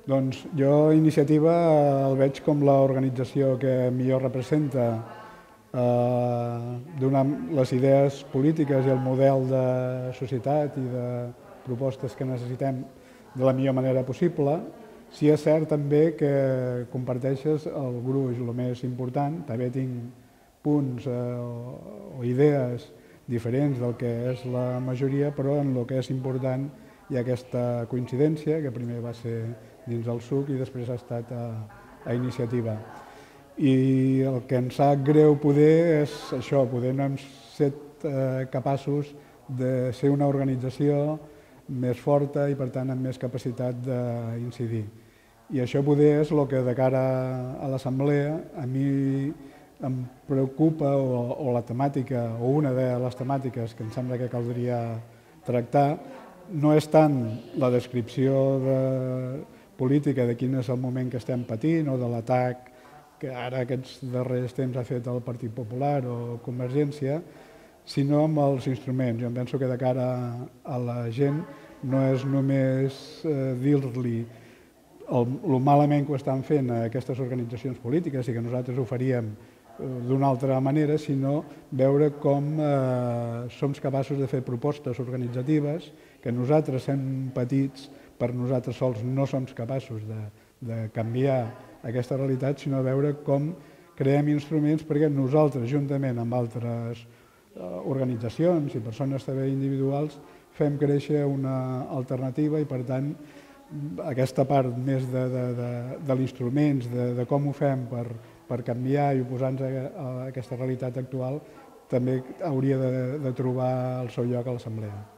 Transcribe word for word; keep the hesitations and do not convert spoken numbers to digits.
Doncs jo Iniciativa el veig com l'organització que millor representa eh, donar les idees polítiques i el model de societat i de propostes que necessitem de la millor manera possible. Si és cert també que comparteixes el gruix, el més important, també tinc punts eh, o, o idees diferents del que és la majoria, però en el que és important hi ha aquesta coincidència, que primer va ser dins del S U C i després ha estat a, a Iniciativa. I el que ens sap greu poder és això, poder no hem set eh, capaços de ser una organització més forta i per tant amb més capacitat d'incidir. I això poder és el que de cara a l'Assemblea a mi em preocupa o, o la temàtica o una de les temàtiques que em sembla que caldria tractar no és tant la descripció de política de quin és el moment que estem patint o de l'atac que ara aquests darrers temps ha fet el Partit Popular o Convergència, sinó amb els instruments. Jo em penso que de cara a la gent no és només eh, dir-li el, el malament que ho estan fent a aquestes organitzacions polítiques i que nosaltres ho faríem d'una altra manera, sinó veure com eh, som capaços de fer propostes organitzatives que nosaltres, sent petits, per nosaltres sols no som capaços de, de canviar aquesta realitat, sinó veure com creem instruments perquè nosaltres, juntament amb altres eh, organitzacions i persones també individuals, fem créixer una alternativa i, per tant, aquesta part més de, de, de, de l'instruments, de, de com ho fem per, per canviar i oposar-nos a, a aquesta realitat actual, també hauria de, de trobar el seu lloc a l'Assemblea.